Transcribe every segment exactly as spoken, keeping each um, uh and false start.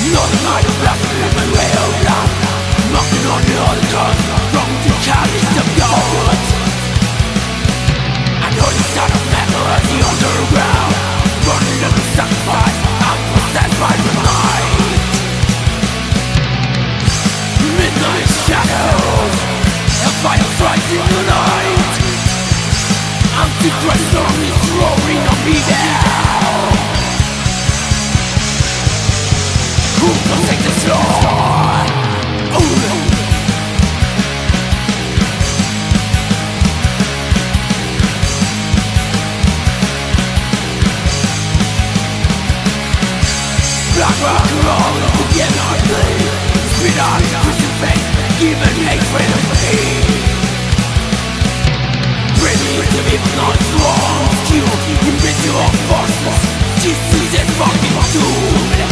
Another night of blasphemy in my way of life, knocking on the altar, wrong to callous of gold. I know the sound of metal as the underground, burning every sacrifice, I'm possessed by the night. Midnight shadows, a fire strikes in the night. Antichrist storm is roaring on me now. Who will take the floor? Ooh. Black rock rolling together I bleed. Spit out the Christian faith, given hatred and pain. Primitive ignorance, wrong, skew, invisible forces. Jesus is fucking doomed.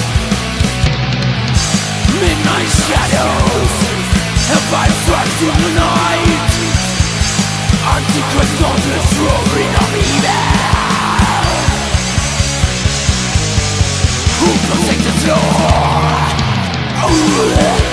Midnight shadows, hellfire strikes in the night. Antichrist soldiers roaring on evil. Who protects the floor? Ooh.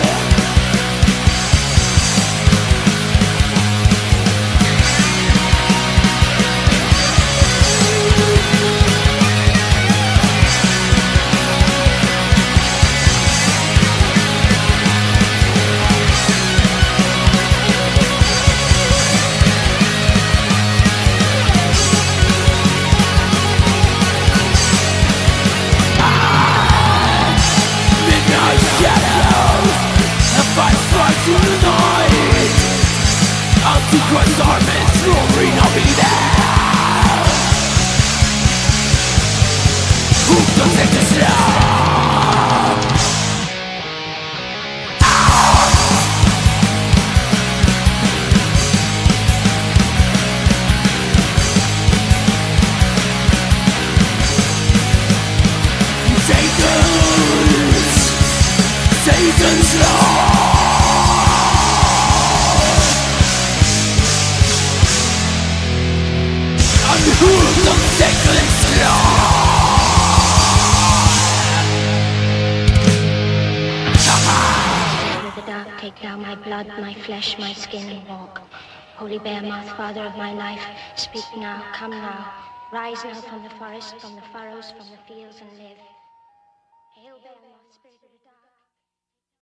Antichrist armies roaring on me now. Who protects the slum? Satan's Satan's law. Who will take this law? Out of the dark, take thou my blood, my flesh, my skin, and walk. Holy bear mouth, father of my life, speak now, come now. Rise now from the forest, from the furrows, from the fields, and live. Hail bear mouth, spirit of the dark.